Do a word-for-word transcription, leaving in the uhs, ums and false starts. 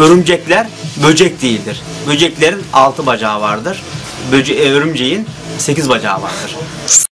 örümcekler böcek değildir. Böceklerin altı bacağı vardır. Böce örümceğin sekiz bacağı vardır.